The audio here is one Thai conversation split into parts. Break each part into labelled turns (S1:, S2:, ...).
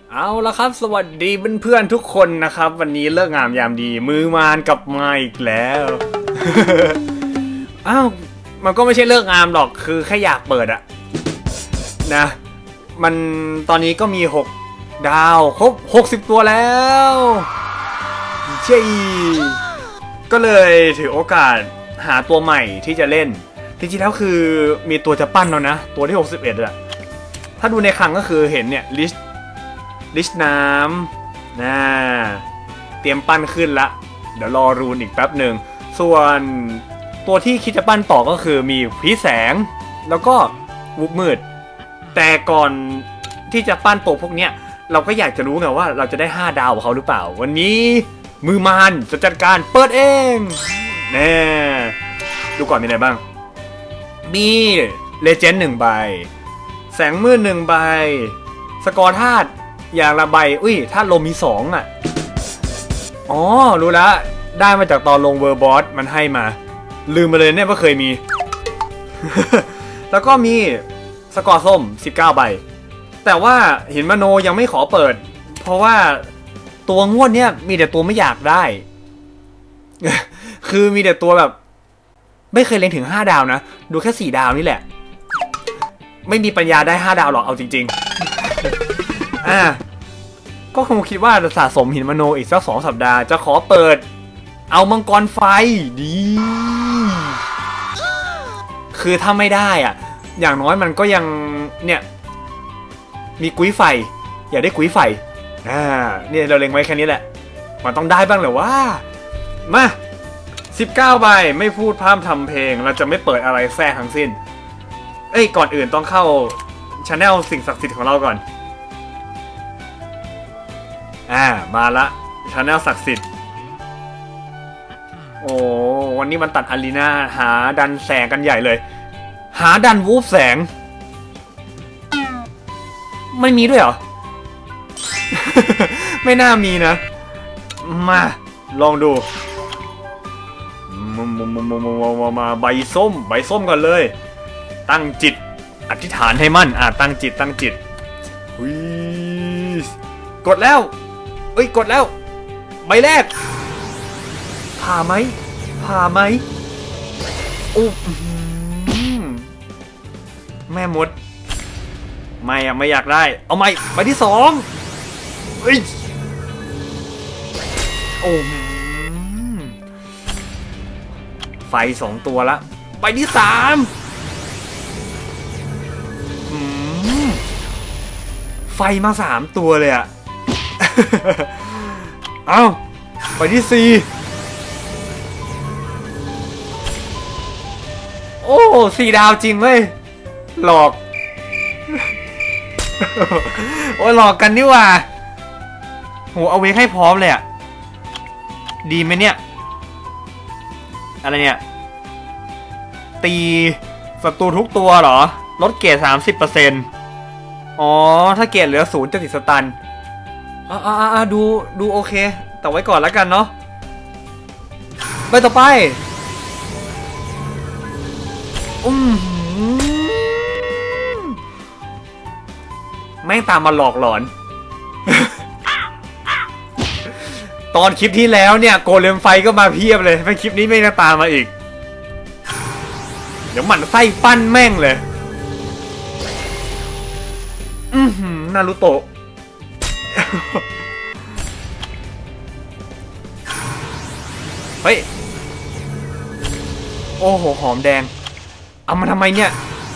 S1: เอาละครับสวัสดีเพื่อนๆทุกคนนะครับวันนี้เลิกงามยามดีมือมานกลับมาอีกแล้ว อ้าวมันก็ไม่ใช่เลิกงามหรอกคือแค่อยากเปิดอะนะมันตอนนี้ก็มี6 ดาวครบ60 ตัวแล้วเจ๊ก็เลยถือโอกาสหาตัวใหม่ที่จะเล่นจริงๆแล้วคือมีตัวจะปั้นแล้วนะตัวที่61อะถ้าดูในคลังก็คือเห็นเนี่ยลิชน้ำเตรียมปั้นขึ้นละเดี๋ยวรอรูนอีกแป๊บหนึ่งส่วนตัวที่คิดจะปั้นต่อก็คือมีผีแสงแล้วก็วุบมืดแต่ก่อนที่จะปั้นตัวพวกเนี้ยเราก็อยากจะรู้ไงว่าเราจะได้5 ดาวกับเขาหรือเปล่าวันนี้มือมานจะจัดการเปิดเองแน่ดูก่อนมีอะไรบ้างมีเลเจนด์1 ใบแสงมืด1 ใบสกอร์ธาตุอย่างละใบธาตุลมมี2อ่ะอ๋อรู้แล้วได้มาจากตอนลงเวอร์บอสมันให้มาลืมไปเลยเนี่ยว่าเคยมี แล้วก็มีสกอร์ส้ม19 ใบแต่ว่าหินมโนยังไม่ขอเปิดเพราะว่าตัวงวดเนี่ยมีแต่ตัวไม่อยากได้ คือมีแต่ตัวแบบไม่เคยเล็งถึง5 ดาวนะดูแค่4 ดาวนี่แหละไม่มีปัญญาได้5 ดาวหรอกเอาจริงๆ ก็คงคิดว่าจะสะสมหินมโนอีกสัก2 สัปดาห์จะขอเปิดเอามังกรไฟดีคือถ้าไม่ได้อ่ะอย่างน้อยมันก็ยังเนี่ยมีกุ้ยไฟอยากได้กุ้ยไฟเนี่ยเราเล็งไว้แค่นี้แหละมันต้องได้บ้างเหรอวะมา19 ใบไม่พูดพร่ำทำเพลงเราจะไม่เปิดอะไรแทรกทั้งสิ้นก่อนอื่นต้องเข้าชาแนลสิ่งศักดิ์สิทธิ์ของเราก่อนมาละชาแนลศักดิ์สิทธิ์โอ้วันนี้มันตัดอารีนาหาดันแสงกันใหญ่เลยหาดันวูฟแสงไม่มีด้วยเหรอ ไม่น่ามีนะมาลองดูมาใบส้มก่อนเลยตั้งจิตอธิษฐานให้มั่นตั้งจิตกดแล้วกดแล้วใบแรกผ่าไหมโอ้แม่มดไม่อยากได้เอาใหม่ใบที่2โอ้ไฟ2 ตัวละใบที่3ไฟมา3 ตัวเลยอะ เอาใบที่4โอ้4 ดาวจริงเว้ยหลอก โอ้หลอกกันนี่ว่าโหเอาเวกให้พร้อมเลยอะดีไหมเนี่ยอะไรเนี่ยตีศัตรูทุกตัวเหรอลดเกรด 30%อ๋อถ้าเกรดเหลือ0จะติดสตันดูโอเคแต่ไว้ก่อนแล้วกันเนาะใบต่อไปแม่งตามมาหลอกหลอน ตอนคลิปที่แล้วเนี่ยโกเลมไฟก็มาเพียบเลยไม่คลิปนี้ไม่ได้ตามมาอีกเดี๋ยวหมั่นไส้ปั้นแม่งเลยนารูโตะ เฮ้ยโอ้โหหอมแดงเอามาทำไมเนี่ย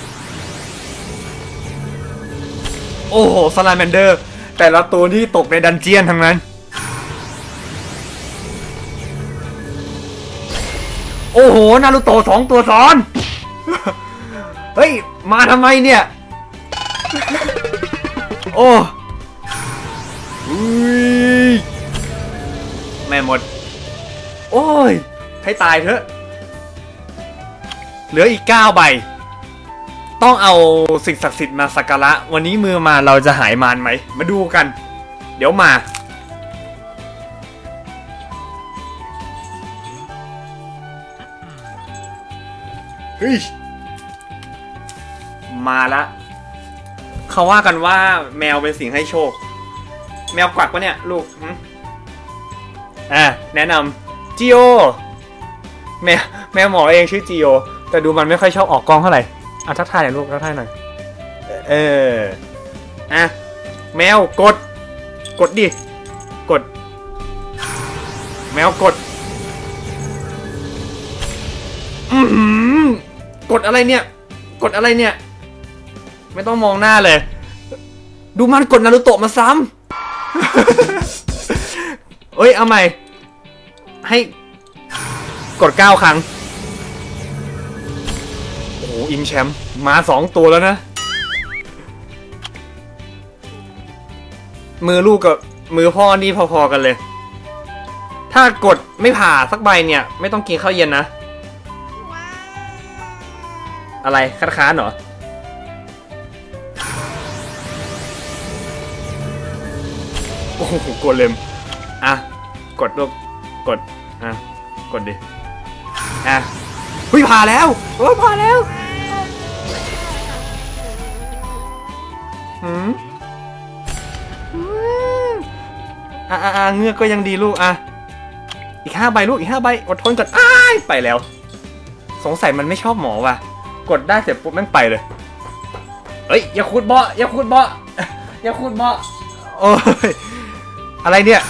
S1: โอ้โหสไลแมนเดอร์แต่ละตัวที่ตกในดันเจียนทั้งนั้นโอ้โหนารูโตะ2 ตัวซ้อน เฮ้ยมาทำไมเนี่ยโอ้แม่หมดโอ้ยให้ตายเถอะเหลืออีก9 ใบต้องเอาสิ่งศักดิ์สิทธิ์มาสักการะวันนี้มือมาเราจะหายมารไหมมาดูกันเดี๋ยวมาเฮ้ยมาละเขาว่ากันว่าแมวเป็นสิ่งให้โชคแมวกวักปะเนี่ยลูกแนะนำจิโอแมวหมอเองชื่อจิโอแต่ดูมันไม่ค่อยชอบออกกล้องเท่าไหร่ทักทายหน่อยลูกทักทายหน่อยแมวกดดิกดแมวกดกดอะไรเนี่ยกดอะไรเนี่ยไม่ต้องมองหน้าเลยดูมันกดนารูโตะมาซ้ำเอ้ยเอาใหม่ให้กด9 ครั้งโอ้โหอิงแชมป์มา2 ตัวแล้วนะมือลูกกับมือพ่อนี่พอๆกันเลยถ้ากดไม่ผ่าสักใบเนี่ยไม่ต้องกินข้าวเย็นนะอะไรคัดค้านเหรอโอ้โหกดเลมกดลูกกดกดดิผ่าแล้วผ่าแล้วเงือกก็ยังดีลูกอีก5 ใบลูกอีก5 ใบอดทนก่อนไปแล้วสงสัยมันไม่ชอบหมอว่ะกดได้เสร็จปุ๊บแม่งไปเลยเฮ้ยอย่าขุดเบาะอย่าขุดเบาะอย่าขุดเบาะโอ้ยอะไรเนี่ย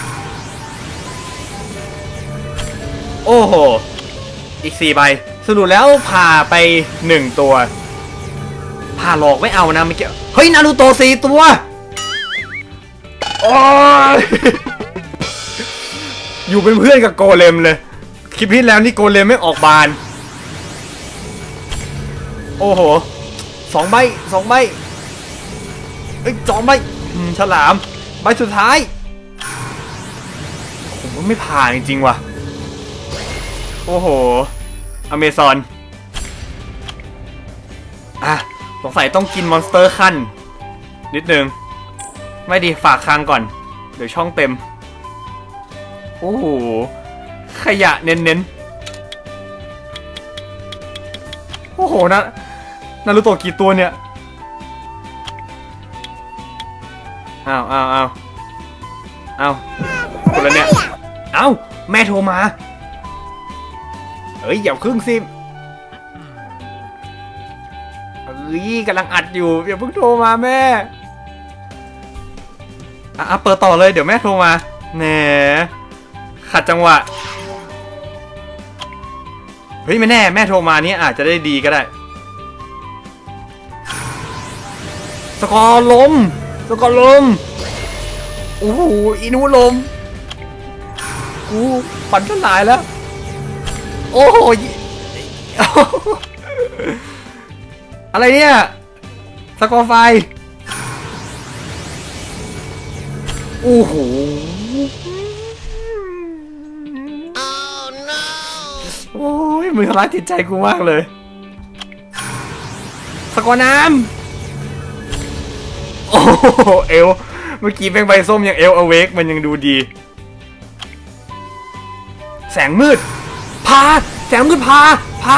S1: โอ้โหอีก4 ใบสรุปแล้วผ่าไป1 ตัวผ่าหลอกไม่เอานะไม่เกี่ยวเฮ้ยนารูโตะ4 ตัวโอ้ยอยู่เป็นเพื่อนกับโกเลมเลยคลิปที่แล้วนี่โกเลมไม่ออกบานโอ้โห2 ใบ2 ใบ2 ใบฉลามใบสุดท้ายผมว่าไม่ผ่านจริงๆว่ะโอ้โหอเมซอนสงสัยต้องกินมอนสเตอร์ขั้นนิดนึงไม่ดีฝากค้างก่อนเดี๋ยวช่องเต็มโอ้โหขยะเน้นโอ้โหนารูโตะกี่ตัวเนี่ยคนละเนี่ยแม่โทรมาเอ้ยอย่าพึ่งซิกำลังอัดอยู่อย่าเพิ่งโทรมาแม่เปิดต่อเลยเดี๋ยวแม่โทรมาแหนขัดจังหวะเฮ้ยไม่แน่แม่โทรมานี่อาจจะได้ดีก็ได้สกอร์ลมโอ้โหอินูลมกูฝันสลายแล้วโอ้โหอะไรเนี่ยสกอร์ไฟโอ้โหโอ้ยมือทำร้ายจิตใจกูมากเลยสกอร์น้ำโอ้เอลเมื่อกี้แบงใบส้มยังเอลอเวกมันยังดูดีแสงมืดแสงมืดพา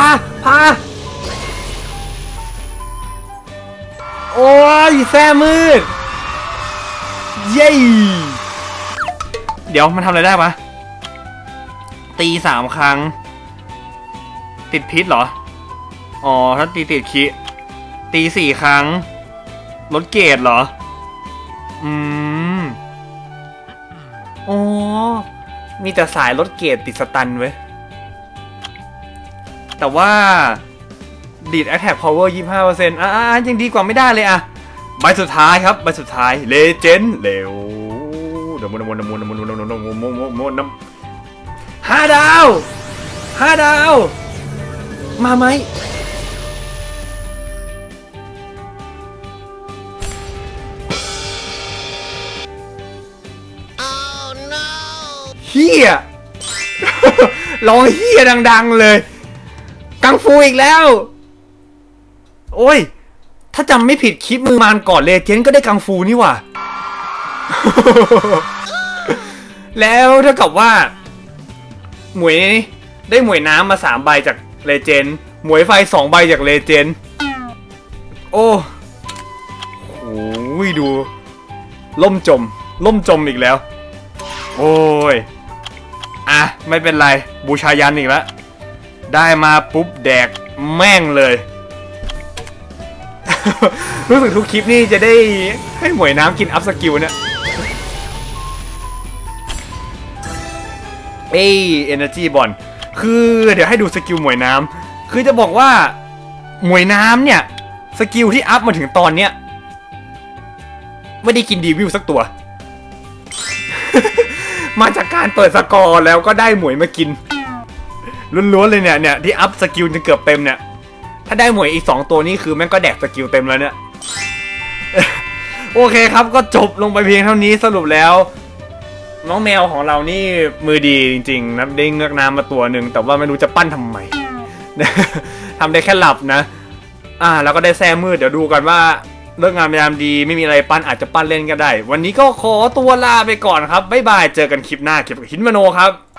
S1: โอ้ยแสงมืดเย้เดี๋ยวมันทำอะไรได้ปะตี3 ครั้งติดพิษเหรอถ้าติดคิตี4 ครั้งลดเกรดเหรอมีแต่สายลดเกรดติดสตันเว้ยแต่ว่าดีด Attack Power 25%ยังดีกว่าไม่ได้เลยใบสุดท้ายครับใบสุดท้ายเลเจนด์เร็ว5 ดาวมาไหมเฮียร้องเฮียดังๆเลยกังฟูอีกแล้วโอ้ยถ้าจำไม่ผิดคลิปมือมานก่อนเลเจนด์ก็ได้กังฟูนี่หว่า แล้วเท่ากับว่าหมวยได้หมวยน้ำมา3 ใบจากเลเจนด์หมวยไฟ2 ใบจากเลเจนด์โอ้โหดูล่มจมล่มจมอีกแล้วโอ้ยอ่ะไม่เป็นไรบูชายันอีกแล้วได้มาปุ๊บแดกแม่งเลย รู้สึกทุกคลิปนี่จะได้ให้หมวยน้ำกินอัพสกิลเนี่ยEnergy บอลคือเดี๋ยวให้ดูสกิลหมวยน้ำคือจะบอกว่าหมวยน้ำเนี่ยสกิลที่อัพมาถึงตอนเนี้ยไม่ได้กินดีวิวสักตัว มาจากการเปิดสกอร์แล้วก็ได้หมวยมากินล้วนๆเลยเนี่ยที่อัพสกิลจนเกือบเต็มเนี่ยถ้าได้หมวยอีก2ตัวนี้คือแม่งก็แดกสกิลเต็มแล้วเนี่ย โอเคครับก็จบลงไปเพียงเท่านี้สรุปแล้วน้องแมวของเรานี่มือดีจริงๆนะได้เงือกน้ำมาตัวหนึ่งแต่ว่าไม่รู้จะปั้นทำไม ทำได้แค่หลับนะแล้วก็ได้แซ่มืดเดี๋ยวดูกันว่าเลิกงามยามดีไม่มีอะไรปั้นอาจจะปั้นเล่นก็ได้วันนี้ก็ขอตัวลาไปก่อนครับบ๊ายบายเจอกันคลิปหน้าเกี่ยวกับหินมโนครับ